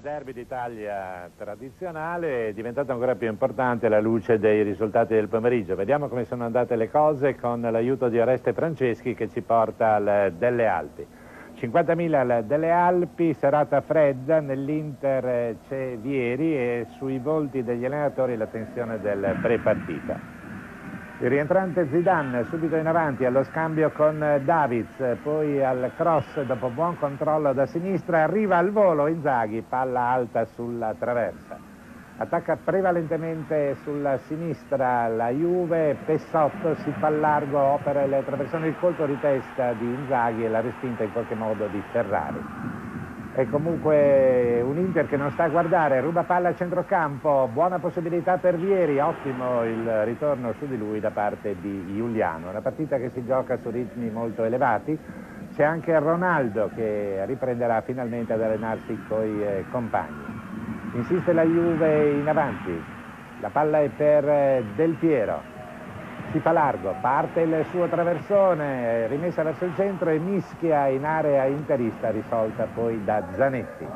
derby d'Italia tradizionale è diventato ancora più importante alla luce dei risultati del pomeriggio. Vediamo come sono andate le cose con l'aiuto di Oreste Franceschi che ci porta al Delle Alpi. 50.000 al Delle Alpi, serata fredda, nell'Inter c'è Vieri e sui volti degli allenatori la tensione del pre-partita. Il rientrante Zidane subito in avanti allo scambio con Davids, poi al cross dopo buon controllo da sinistra, arriva al volo Inzaghi, palla alta sulla traversa. Attacca prevalentemente sulla sinistra la Juve, Pessotto si fa largo, opera il traversone, il colpo di testa di Inzaghi e la respinta in qualche modo di Ferrari. È comunque un Inter che non sta a guardare, ruba palla a centrocampo, buona possibilità per Vieri, ottimo il ritorno su di lui da parte di Giuliano. Una partita che si gioca su ritmi molto elevati, c'è anche Ronaldo che riprenderà finalmente ad allenarsi coi compagni. Insiste la Juve in avanti, la palla è per Del Piero. Si fa largo, parte il suo traversone, rimessa verso il centro e mischia in area interista, risolta poi da Zanetti.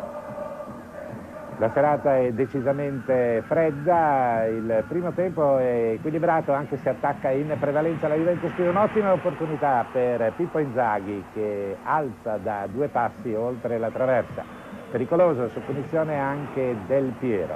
La serata è decisamente fredda, il primo tempo è equilibrato anche se attacca in prevalenza la Juventus. Un'ottima opportunità per Pippo Inzaghi che alza da 2 passi oltre la traversa. Pericoloso, su punizione anche Del Piero.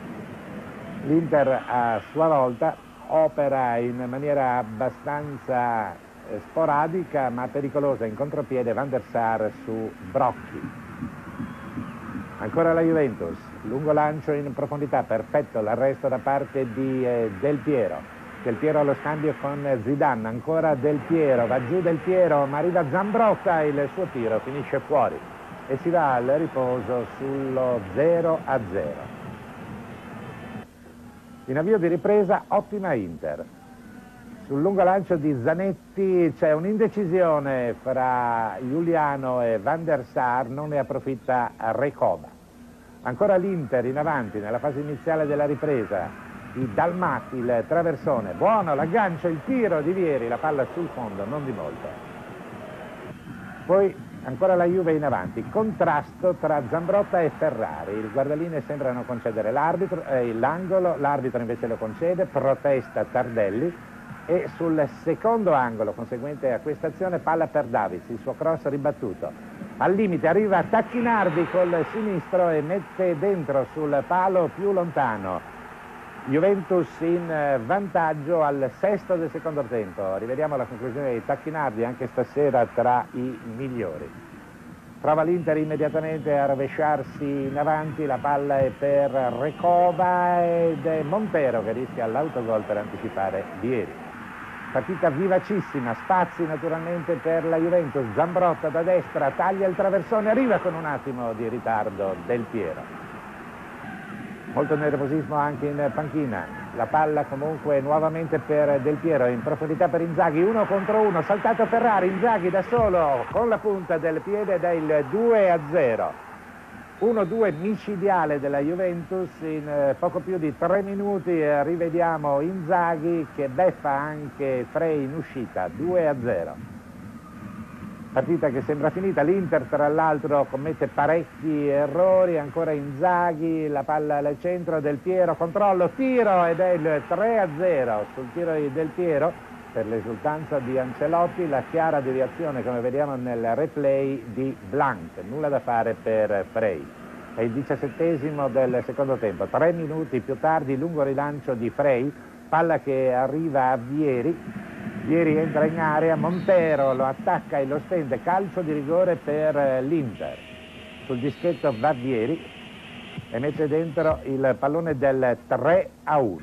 L'Inter a sua volta opera in maniera abbastanza sporadica ma pericolosa in contropiede Van der Sar su Brocchi. Ancora la Juventus, lungo lancio in profondità, perfetto l'arresto da parte di Del Piero. Del Piero allo scambio con Zidane, ancora Del Piero, va giù Del Piero ma arriva Zambrotta, il suo tiro finisce fuori e si va al riposo sullo 0-0. In avvio di ripresa, ottima Inter. Sul lungo lancio di Zanetti c'è un'indecisione fra Giuliano e Van der Sar, non ne approfitta Recoba. Ancora l'Inter in avanti nella fase iniziale della ripresa. Di Dalmati il traversone, buono l'aggancio, il tiro di Vieri, la palla sul fondo, non di molto. Poi ancora la Juve in avanti, contrasto tra Zambrotta e Ferrari, il guardaline sembrano concedere l'angolo, l'arbitro invece lo concede, protesta Tardelli e sul secondo angolo conseguente a questa azione palla per Davids, il suo cross ribattuto. Al limite arriva Tacchinardi col sinistro e mette dentro sul palo più lontano. Juventus in vantaggio al 6° del secondo tempo. Rivediamo la conclusione di Tacchinardi, anche stasera tra i migliori. Prova l'Inter immediatamente a rovesciarsi in avanti, la palla è per Recoba ed è Montero che rischia l'autogol per anticipare Vieri. Partita vivacissima, spazi naturalmente per la Juventus, Zambrotta da destra, taglia il traversone, arriva con un attimo di ritardo Del Piero. Molto nervosismo anche in panchina, la palla comunque nuovamente per Del Piero, in profondità per Inzaghi, 1 contro 1, saltato Ferrari, Inzaghi da solo con la punta del piede ed è il 2-0. 1-2 micidiale della Juventus, in poco più di 3 minuti rivediamo Inzaghi che beffa anche Frey in uscita, 2-0. Partita che sembra finita, l'Inter tra l'altro commette parecchi errori, ancora Inzaghi, la palla al centro, Del Piero, controllo, tiro ed è il 3-0 sul tiro di Del Piero. Per l'esultanza di Ancelotti, la chiara deviazione come vediamo nel replay di Blanc, nulla da fare per Frey. È il 17° del secondo tempo, 3 minuti più tardi lungo rilancio di Frey, palla che arriva a Vieri. Vieri entra in area, Montero lo attacca e lo stende, calcio di rigore per l'Inter. Sul dischetto va Vieri e mette dentro il pallone del 3-1.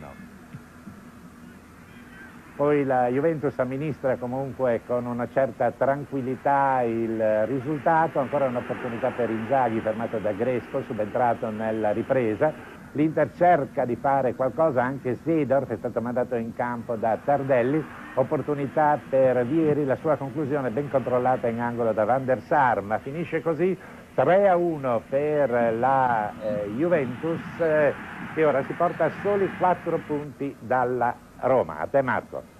Poi la Juventus amministra comunque con una certa tranquillità il risultato, ancora un'opportunità per Inzaghi fermato da Gresco, subentrato nella ripresa. L'Inter cerca di fare qualcosa, anche Seedorf è stato mandato in campo da Tardelli, opportunità per Vieri, la sua conclusione ben controllata in angolo da Van der Sar, ma finisce così 3-1 per la Juventus che ora si porta a soli 4 punti dalla Roma. A te Marco.